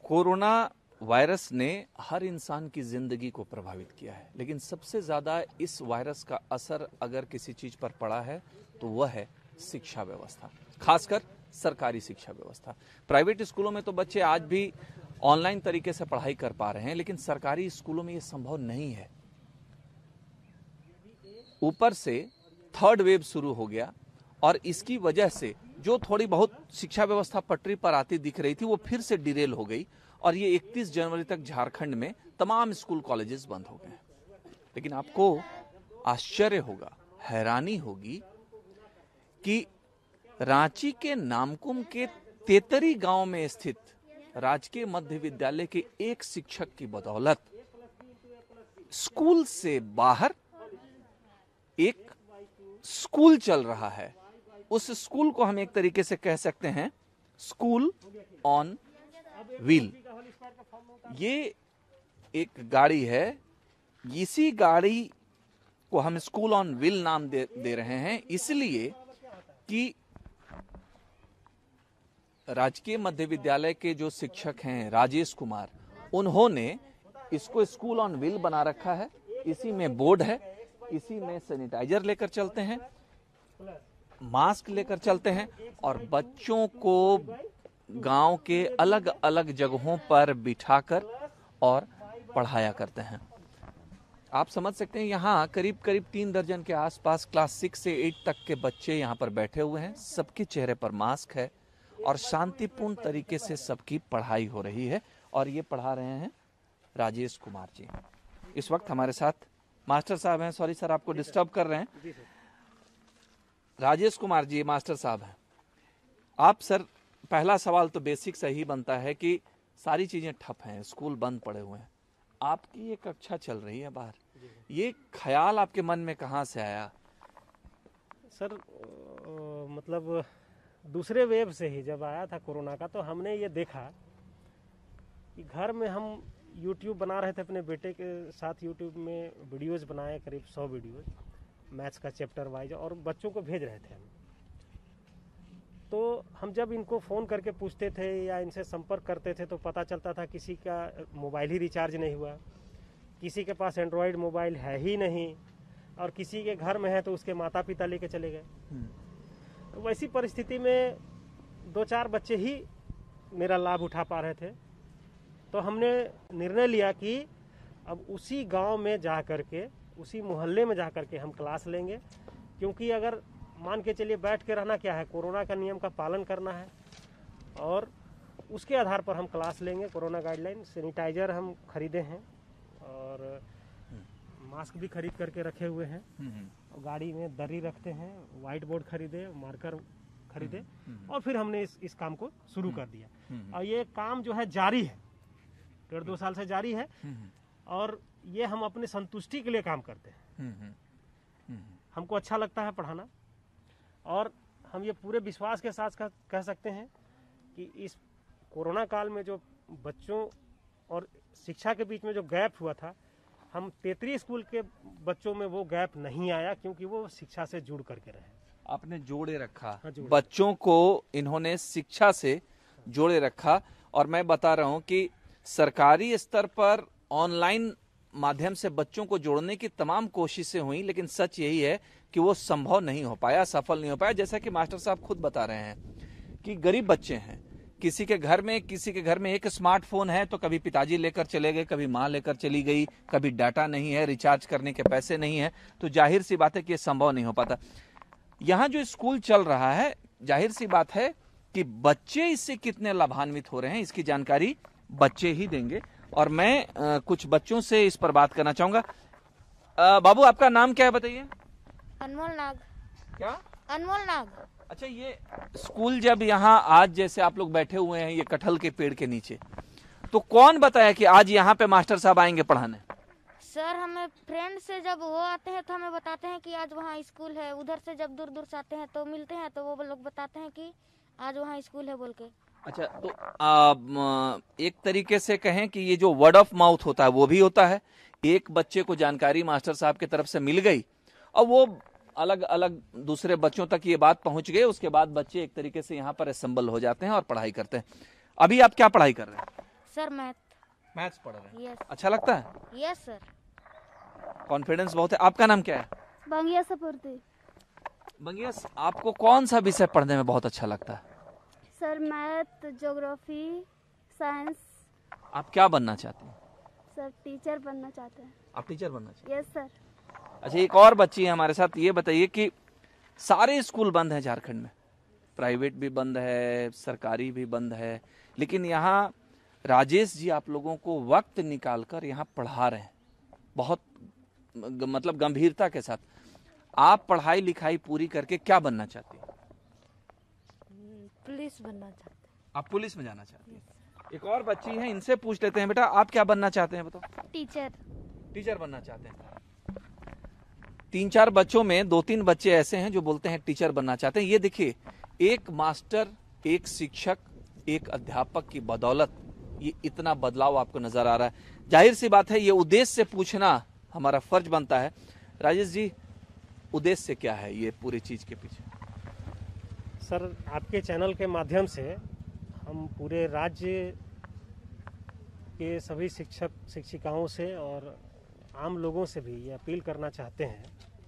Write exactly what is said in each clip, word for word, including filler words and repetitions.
Corona virus ने हर इंसान की जिंदगी को प्रभावित किया है, लेकिन सबसे ज्यादा इस वायरस का असर अगर किसी चीज पर पड़ा है तो वह है शिक्षा व्यवस्था, खासकर सरकारी शिक्षा व्यवस्था। प्राइवेट स्कूलों में तो बच्चे आज भी ऑनलाइन तरीके से पढ़ाई कर पा रहे हैं, लेकिन सरकारी स्कूलों में यह संभव नहीं है। ऊपर से थर्ड वेव शुरू हो गया और इसकी वजह से जो थोड़ी बहुत शिक्षा व्यवस्था पटरी पर आती दिख रही थी वो फिर से डिरेल हो गई और ये इकतीस जनवरी तक झारखंड में तमाम स्कूल कॉलेजेस बंद हो गए। लेकिन आपको आश्चर्य होगा, हैरानी होगी कि रांची के नामकुम के तेतरी गांव में स्थित राजकीय मध्य विद्यालय के एक शिक्षक की बदौलत स्कूल से बाहर एक स्कूल चल रहा है। उस स्कूल को हम एक तरीके से कह सकते हैं स्कूल ऑन व्हील। ये एक गाड़ी है, इसी गाड़ी को हम स्कूल ऑन व्हील नाम दे, दे रहे हैं इसलिए कि राजकीय मध्य विद्यालय के जो शिक्षक हैं राजेश कुमार, उन्होंने इसको स्कूल ऑन व्हील बना रखा है। इसी में बोर्ड है, इसी में सैनिटाइजर लेकर चलते हैं, मास्क लेकर चलते हैं और बच्चों को गांव के अलग अलग जगहों पर बिठाकर और पढ़ाया करते हैं। आप समझ सकते हैं यहाँ करीब करीब तीन दर्जन के आसपास क्लास सिक्स से एट तक के बच्चे यहाँ पर बैठे हुए हैं। सबके चेहरे पर मास्क है और शांतिपूर्ण तरीके से सबकी पढ़ाई हो रही है और ये पढ़ा रहे हैं राजेश कुमार जी। इस वक्त हमारे साथ मास्टर साहब हैं। सॉरी सर, आपको डिस्टर्ब कर रहे हैं। राजेश कुमार जी मास्टर साहब हैं। आप सर, पहला सवाल तो बेसिक से ही बनता है कि सारी चीजें ठप हैं, स्कूल बंद पड़े हुए हैं, आपकी ये कक्षा चल रही है बाहर, ये ख्याल आपके मन में कहाँ से आया? सर आ, मतलब दूसरे वेव से ही जब आया था कोरोना का, तो हमने ये देखा कि घर में हम यूट्यूब बना रहे थे, अपने बेटे के साथ यूट्यूब में वीडियोस बनाए, करीब सौ वीडियोस मैथ्स का चैप्टर वाइज, और बच्चों को भेज रहे थे हम। तो हम जब इनको फ़ोन करके पूछते थे या इनसे संपर्क करते थे तो पता चलता था किसी का मोबाइल ही रिचार्ज नहीं हुआ, किसी के पास एंड्रॉयड मोबाइल है ही नहीं, और किसी के घर में है तो उसके माता पिता लेके चले गए। तो वैसी परिस्थिति में दो चार बच्चे ही मेरा लाभ उठा पा रहे थे। तो हमने निर्णय लिया कि अब उसी गांव में जा कर के, उसी मोहल्ले में जा कर के हम क्लास लेंगे, क्योंकि अगर मान के चलिए बैठ के रहना क्या है, कोरोना का नियम का पालन करना है और उसके आधार पर हम क्लास लेंगे। कोरोना गाइडलाइन, सैनिटाइजर हम खरीदे हैं और मास्क भी खरीद करके रखे हुए हैं, और गाड़ी में दरी रखते हैं, व्हाइट बोर्ड खरीदे, मार्कर खरीदे, और फिर हमने इस इस काम को शुरू कर दिया। और ये काम जो है जारी है, डेढ़ दो साल से जारी है, और ये हम अपने संतुष्टि के लिए काम करते हैं। हमको अच्छा लगता है पढ़ाना, और हम ये पूरे विश्वास के साथ कह सकते हैं कि इस कोरोना काल में जो बच्चों और शिक्षा के बीच में जो गैप हुआ था, हम तेतरी स्कूल के बच्चों में वो गैप नहीं आया, क्योंकि वो शिक्षा से जुड़ करके रहे। आपने जोड़े रखा। हाँ, जोड़े। बच्चों को इन्होंने शिक्षा से जोड़े रखा। और मैं बता रहा हूं कि सरकारी स्तर पर ऑनलाइन माध्यम से बच्चों को जोड़ने की तमाम कोशिशें हुई, लेकिन सच यही है कि वो संभव नहीं हो पाया, सफल नहीं हो पाया। जैसा कि मास्टर साहब खुद बता रहे हैं कि गरीब बच्चे हैं, किसी के घर में किसी के घर में एक स्मार्टफोन है तो कभी पिताजी लेकर चले गए, कभी माँ लेकर चली गई, कभी डाटा नहीं है, रिचार्ज करने के पैसे नहीं है, तो जाहिर सी बात है कि ये संभव नहीं हो पाता। यहाँ जो स्कूल चल रहा है, जाहिर सी बात है कि बच्चे इससे कितने लाभान्वित हो रहे हैं इसकी जानकारी बच्चे ही देंगे, और मैं आ, कुछ बच्चों से इस पर बात करना चाहूंगा। बाबू, आपका नाम क्या है बताइए? अनमोल नाग। क्या? अनमोल नाग। अच्छा, ये स्कूल जब यहाँ आज जैसे आप लोग बैठे हुए हैं ये कटहल के पेड़ के नीचे, तो कौन बताया कि आज यहाँ पे मास्टर साहब आएंगे पढ़ाने? सर, हमें फ्रेंड से जब वो आते हैं तो हमें बताते हैं कि आज वहाँ स्कूल है। उधर से जब दूर दूर से आते हैं तो मिलते हैं तो वो लोग बताते हैं कि आज वहाँ स्कूल है बोल के। अच्छा, तो आ, एक तरीके से कहें कि ये जो वर्ड ऑफ माउथ होता है वो भी होता है। एक बच्चे को जानकारी मास्टर साहब की तरफ से मिल गई और वो अलग अलग दूसरे बच्चों तक ये बात पहुंच गई, उसके बाद बच्चे एक तरीके से यहाँ पर असेंबल हो जाते हैं और पढ़ाई करते हैं। अभी आप क्या पढ़ाई कर रहे हैं? Sir math. मैथ्स पढ़ रहे हैं, यस अच्छा लगता है? Yes sir. कॉन्फिडेंस बहुत है। आपका नाम क्या है? बंगिया सपूर्ति। बंगिया, आपको कौन सा विषय पढ़ने में बहुत अच्छा लगता है? Sir math, geography, science. आप क्या बनना चाहते हैं? सर टीचर बनना चाहते हैं। आप टीचर बनना चाहते हैं? Yes sir. अच्छा, एक और बच्ची है हमारे साथ, ये बताइए कि सारे स्कूल बंद हैं झारखंड में, प्राइवेट भी बंद है, सरकारी भी बंद है, लेकिन यहाँ राजेश जी आप लोगों को वक्त निकालकर यहाँ पढ़ा रहे हैं, बहुत मतलब गंभीरता के साथ। आप पढ़ाई लिखाई पूरी करके क्या बनना चाहती हैं? पुलिस बनना चाहते हैं। आप पुलिस में जाना चाहती हैं। एक और बच्ची है, इनसे पूछ लेते हैं, बेटा आप क्या बनना चाहते हैं बताओ? टीचर। टीचर बनना चाहते हैं। तीन चार बच्चों में दो तीन बच्चे ऐसे हैं जो बोलते हैं टीचर बनना चाहते हैं। ये देखिए, एक मास्टर, एक शिक्षक, एक अध्यापक की बदौलत ये इतना बदलाव आपको नजर आ रहा है। जाहिर सी बात है, ये उद्देश्य से पूछना हमारा फर्ज बनता है। राजेश जी, उद्देश्य क्या है ये पूरी चीज के पीछे? सर, आपके चैनल के माध्यम से हम पूरे राज्य के सभी शिक्षक शिक्षिकाओं से और आम लोगों से भी ये अपील करना चाहते हैं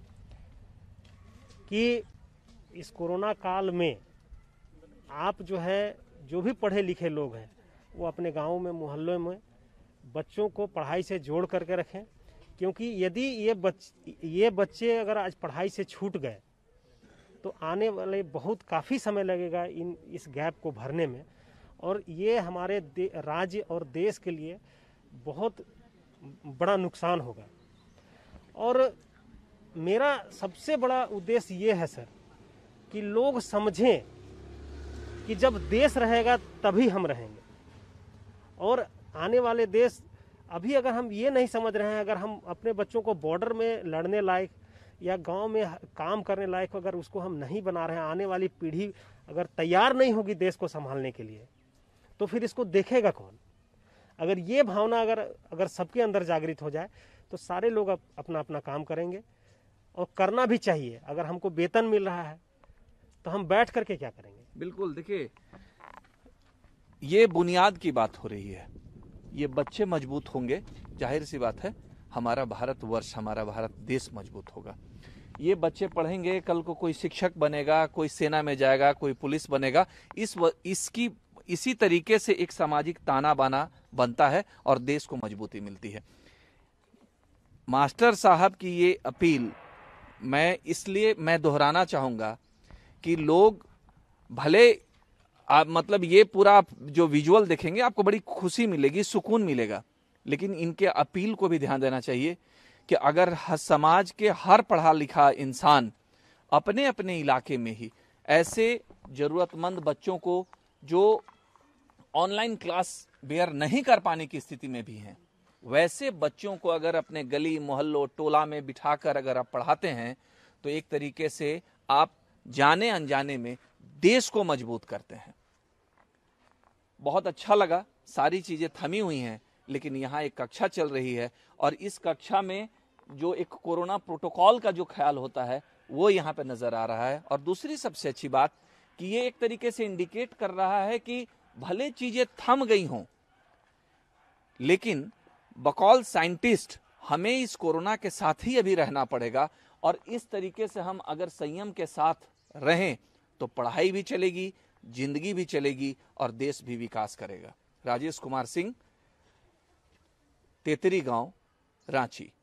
कि इस कोरोना काल में आप जो है, जो भी पढ़े लिखे लोग हैं, वो अपने गाँव में, मोहल्लों में बच्चों को पढ़ाई से जोड़ करके रखें, क्योंकि यदि ये बच ये बच्चे अगर आज पढ़ाई से छूट गए तो आने वाले बहुत काफ़ी समय लगेगा इन इस गैप को भरने में, और ये हमारे राज्य और देश के लिए बहुत बड़ा नुकसान होगा। और मेरा सबसे बड़ा उद्देश्य ये है सर कि लोग समझें कि जब देश रहेगा तभी हम रहेंगे, और आने वाले देश, अभी अगर हम ये नहीं समझ रहे हैं, अगर हम अपने बच्चों को बॉर्डर में लड़ने लायक या गांव में काम करने लायक अगर उसको हम नहीं बना रहे हैं, आने वाली पीढ़ी अगर तैयार नहीं होगी देश को संभालने के लिए, तो फिर इसको देखेगा कौन? अगर ये भावना अगर अगर सबके अंदर जागृत हो जाए तो सारे लोग अप, अपना अपना काम करेंगे, और करना भी चाहिए। अगर हमको वेतन मिल रहा है तो हम बैठ करके क्या करेंगे? बिल्कुल, देखिए ये बुनियाद की बात हो रही है। ये बच्चे मजबूत होंगे, जाहिर सी बात है हमारा भारतवर्ष, हमारा भारत देश मजबूत होगा। ये बच्चे पढ़ेंगे, कल को कोई शिक्षक बनेगा, कोई सेना में जाएगा, कोई पुलिस बनेगा। इस व, इसकी इसी तरीके से एक सामाजिक ताना बाना बनता है और देश को मजबूती मिलती है। मास्टर साहब की ये अपील मैं इसलिए मैं दोहराना चाहूंगा कि लोग भले आप मतलब ये पूरा जो विजुअल देखेंगे आपको बड़ी खुशी मिलेगी, सुकून मिलेगा, लेकिन इनके अपील को भी ध्यान देना चाहिए कि अगर समाज के हर पढ़ा लिखा इंसान अपने अपने इलाके में ही ऐसे जरूरतमंद बच्चों को जो ऑनलाइन क्लास बेयर नहीं कर पाने की स्थिति में भी हैं, वैसे बच्चों को अगर अपने गली मोहल्लों टोला में बिठाकर अगर आप पढ़ाते हैं तो एक तरीके से आप जाने अनजाने में देश को मजबूत करते हैं। बहुत अच्छा लगा, सारी चीजें थमी हुई हैं, लेकिन यहाँ एक कक्षा चल रही है और इस कक्षा में जो एक कोरोना प्रोटोकॉल का जो ख्याल होता है वो यहाँ पे नजर आ रहा है। और दूसरी सबसे अच्छी बात कि ये एक तरीके से इंडिकेट कर रहा है कि भले चीजें थम गई हों, लेकिन बकौल साइंटिस्ट हमें इस कोरोना के साथ ही अभी रहना पड़ेगा, और इस तरीके से हम अगर संयम के साथ रहें तो पढ़ाई भी चलेगी, जिंदगी भी चलेगी और देश भी विकास करेगा। राजेश कुमार सिंह, तेतरी गांव, रांची।